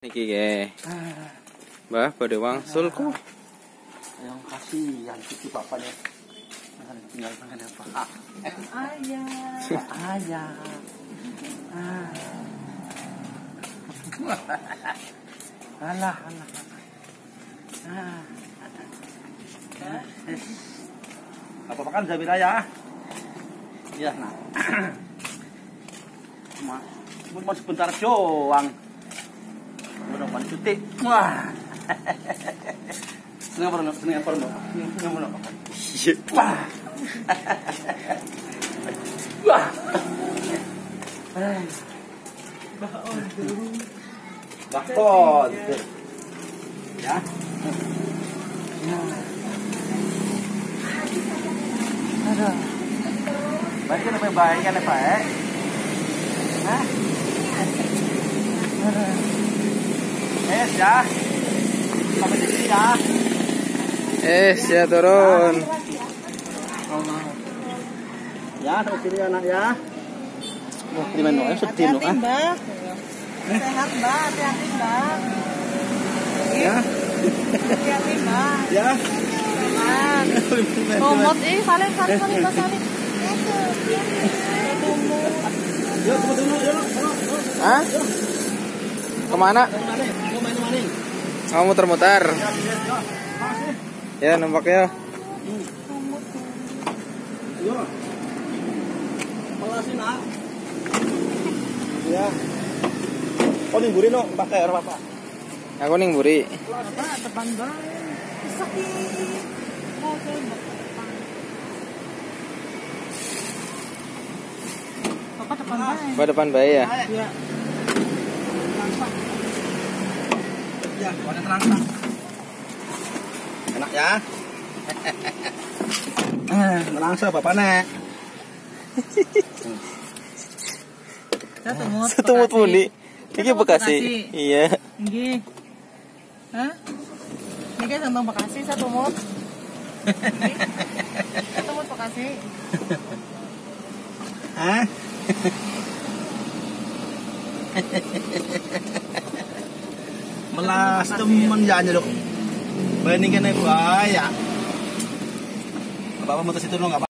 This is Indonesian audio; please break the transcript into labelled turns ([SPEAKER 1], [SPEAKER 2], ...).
[SPEAKER 1] Niki ge. Mbah pada wangsul kok.
[SPEAKER 2] Yang kasih yang cucu bapaknya. Tinggal makan apa? Ayah. Alah. Apa makan Zabira ya? Iya, nah. Cuma sebentar doang. Mudah-mudahan cuti. Wah. Senang apa? Wah. Wah. Bakon. Ya. Ada. Baik kan baik. Hah? Ya. Sampai di sini ya.
[SPEAKER 1] Ya turun.
[SPEAKER 2] Ya, sampai sini anak ya. Mau di mana? Sedih loh.
[SPEAKER 3] Mbak. Sehat, Mbak. Hati-hati, Mbak.
[SPEAKER 2] Ya.
[SPEAKER 3] Hati-hati, Mbak.
[SPEAKER 2] Ya.
[SPEAKER 3] Sehat. Tomot, salin, Mbak, salin.
[SPEAKER 2] Yuk, tunggu.
[SPEAKER 1] Hah? Kemana?
[SPEAKER 2] Mau main kemana?
[SPEAKER 1] Mau muter-muter. Ya, nampaknya.
[SPEAKER 2] Yuk. Pelasin, nak. Ya. Oh, ningguri no, pakai orang apa?
[SPEAKER 1] Aku ning mburi.
[SPEAKER 3] Bapak, depan Mbak. Sakit. Oke, Bapak depan Mbak.
[SPEAKER 1] Bapak depan bayi ya.
[SPEAKER 3] Iya.
[SPEAKER 2] Ya, warna terang. Enak ya. Langsung Bapak nek.
[SPEAKER 1] Setumut pundi. Iki Bekasi. Iya.
[SPEAKER 3] Nggih. Hah? Niki sambang Bekasi satumut. Nggih. Satumut Bekasi.
[SPEAKER 2] Hah? Melas temen ya dok. Bandingkan ibu ayah. Bapak motor situ lo nggak